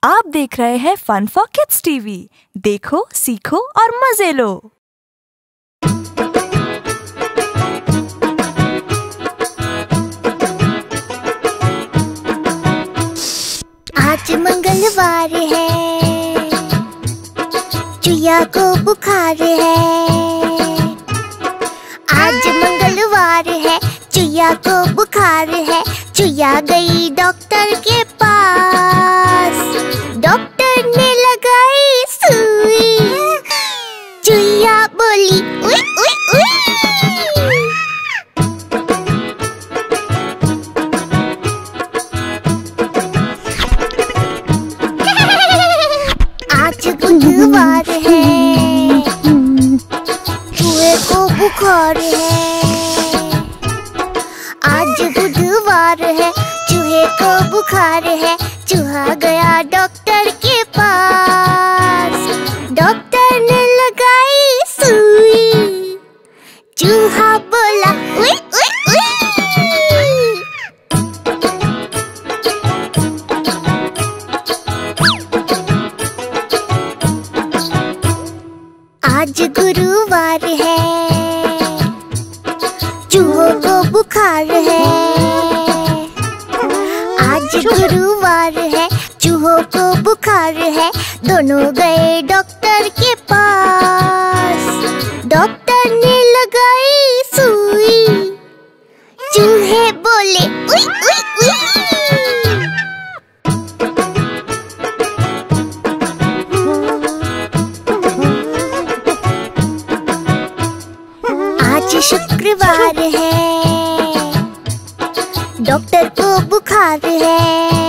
आप देख रहे हैं फन फॉर किड्स टीवी। देखो, सीखो और मजे लो। आज मंगलवार है, चुया को बुखार है। आज मंगलवार है, चुया को बुखार है। चुया गई डॉक्टर के पास, डॉक्टर ने लगाई सुई। चुया बोली उई उई उई। आज बुधवार है, चूहे को बुखार है। आज बुधवार है, चूहे को बुखार है। चूहा गया डॉक्टर के पास, डॉक्टर ने लगाई सुई। चूहा बोला उई उई उई। आज गुरुवार है, चूहों को बुखार है। आज गुरुवार है, चूहों को बुखार है। दोनों गए डॉक्टर के पास, डॉक्टर ने लगाई सुई। चूहे बोले उई उई उई। आज शुक्रवार है, डॉक्टर को बुखार है।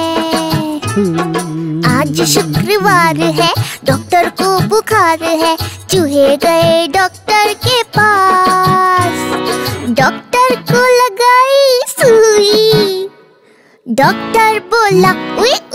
आज शुक्रवार है, डॉक्टर को बुखार है। चूहे गए डॉक्टर के पास, डॉक्टर को लगाई सुई। डॉक्टर बोला उई